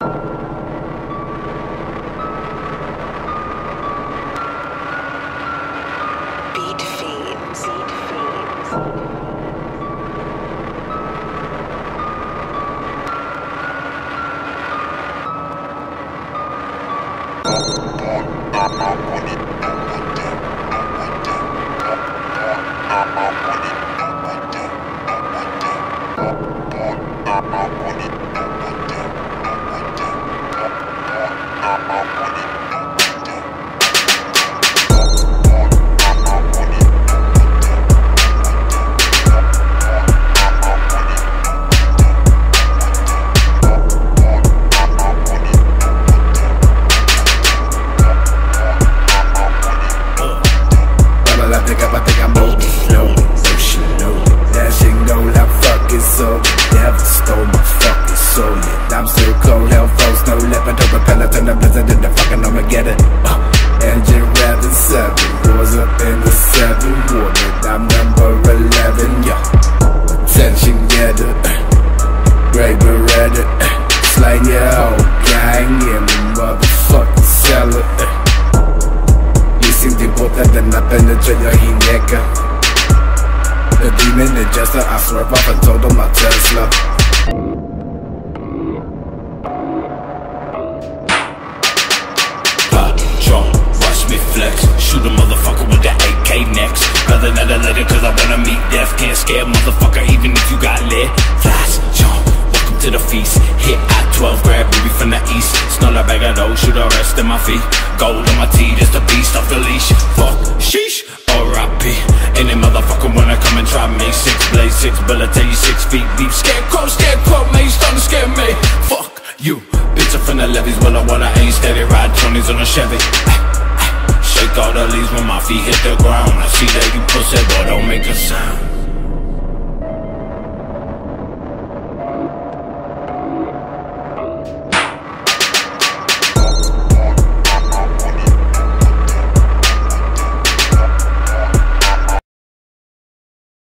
Beat Fiends. Stole my fucking soul, yeah. I'm so cold, hell folks, no leopard over Peloton, the blizzard in the fucking Armageddon. Engine rapping 7, doors up in the 7 water. I'm number 11, yeah. Attention getter, Grey Beretta, slang your whole gang in the motherfucking cellar. Leasing deported and I penetrate your hineka. The demon adjuster, I swerve off and told him my Tesla. Pop, drunk, watch me flex. Shoot a motherfucker with the AK next. Rather than a letter cause I wanna meet death. Can't scare a motherfucker even if you got lit. Flash, jump, welcome to the feast. Hit I-12, grab ruby from the east. Snort a bag of dough, shoot a rest in my feet. Gold on my teeth, just a beast off the leash. Fuck, sheesh, R.I.P. Any motherfucker wanna come and try me. 6 blades, 6 bullet, tell you 6 feet deep. Scarecrow, man, you starting to scare me. Fuck you, bitch, I'm from the levees. Well, I wanna aim steady, ride 20s on a Chevy. Shake all the leaves when my feet hit the ground. I see that you pussy, boy, don't make a sound.